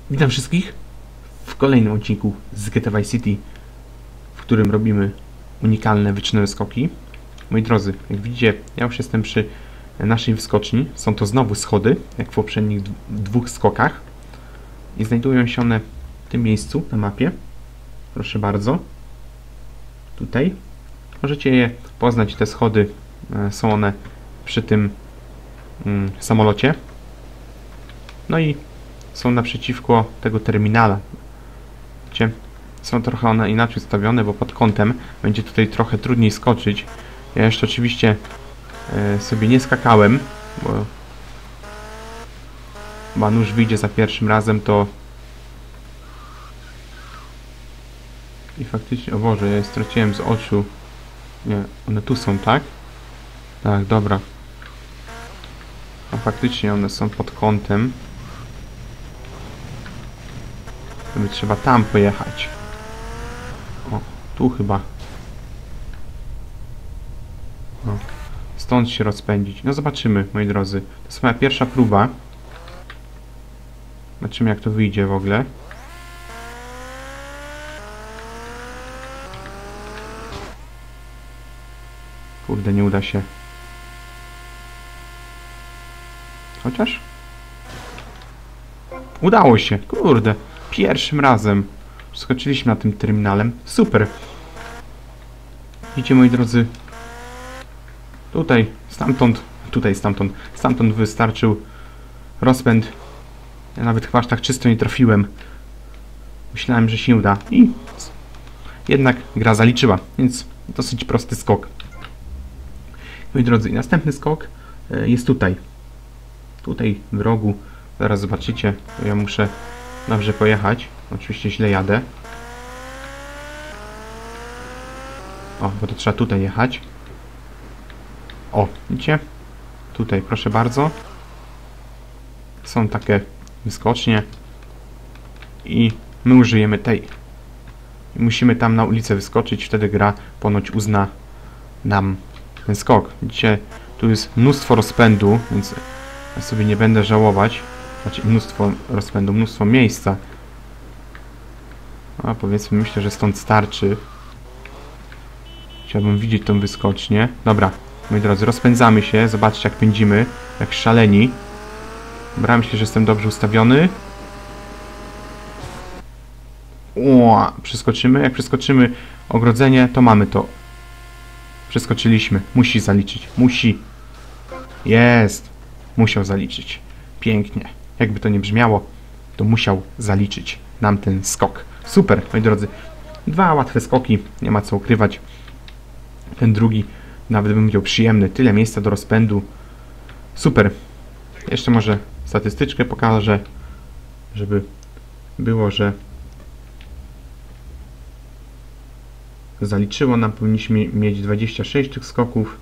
Witam wszystkich w kolejnym odcinku z GTA Vice City, w którym robimy unikalne wyczynowe skoki. Moi drodzy, jak widzicie, ja już jestem przy naszej wyskoczni. Są to znowu schody, jak w poprzednich dwóch skokach. I znajdują się one w tym miejscu na mapie. Proszę bardzo. Tutaj. Możecie je poznać, te schody. Są one przy tym samolocie. No i są naprzeciwko tego terminala. Widzicie? Są trochę one inaczej ustawione, bo pod kątem będzie tutaj trochę trudniej skoczyć. Ja jeszcze oczywiście sobie nie skakałem, bo chyba nóż wyjdzie za pierwszym razem, to i faktycznie, o Boże, ja je straciłem z oczu. Nie, one tu są, tak? Tak, dobra. A faktycznie one są pod kątem. To by trzeba tam pojechać. O, tu chyba. O, stąd się rozpędzić. No zobaczymy, moi drodzy. To jest moja pierwsza próba. Zobaczymy, jak to wyjdzie w ogóle. Kurde, nie uda się. Chociaż? Udało się, kurde. Pierwszym razem skoczyliśmy na tym terminalem. Super. Widzicie, moi drodzy, stamtąd wystarczył rozpęd. Ja nawet chyba aż tak czysto nie trafiłem. Myślałem, że się nie uda. I jednak gra zaliczyła, więc dosyć prosty skok. Moi drodzy, następny skok jest tutaj. Tutaj w rogu. Zaraz zobaczycie. To ja muszę dobrze pojechać. Oczywiście źle jadę. O, bo to trzeba tutaj jechać. O, widzicie? Tutaj, proszę bardzo. Są takie wyskocznie. I my użyjemy tej. I musimy tam na ulicę wyskoczyć. Wtedy gra ponoć uzna nam ten skok. Widzicie? Tu jest mnóstwo rozpędu, więc ja sobie nie będę żałować. Znaczy mnóstwo rozpędu, mnóstwo miejsca. A powiedzmy, myślę, że stąd starczy. Chciałbym widzieć tą wyskocznię. Dobra, moi drodzy, rozpędzamy się. Zobaczcie, jak pędzimy. Jak szaleni. Dobra, myślę, że jestem dobrze ustawiony. O, przeskoczymy. Jak przeskoczymy ogrodzenie, to mamy to. Przeskoczyliśmy. Musi zaliczyć. Musi. Jest. Musiał zaliczyć. Pięknie. Jakby to nie brzmiało, to musiał zaliczyć nam ten skok. Super, moi drodzy. Dwa łatwe skoki, nie ma co ukrywać. Ten drugi nawet bym powiedział przyjemny. Tyle miejsca do rozpędu. Super. Jeszcze może statystyczkę pokażę, żeby było, że zaliczyło nam. Powinniśmy mieć 26 tych skoków.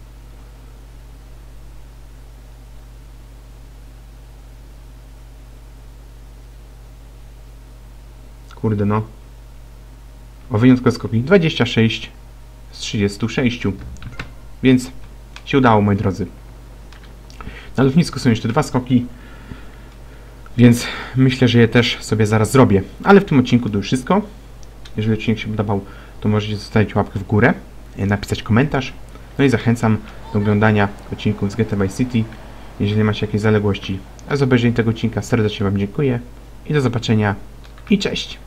Kurde, no. O, wyjątkowe skoki 26 z 36. Więc się udało, moi drodzy. Na lotnisku są jeszcze dwa skoki, więc myślę, że je też sobie zaraz zrobię. Ale w tym odcinku to już wszystko. Jeżeli odcinek się podobał, to możecie zostawić łapkę w górę, napisać komentarz. No i zachęcam do oglądania odcinków z GTA Vice City, jeżeli macie jakieś zaległości. A za obejrzenie tego odcinka serdecznie Wam dziękuję i do zobaczenia i cześć!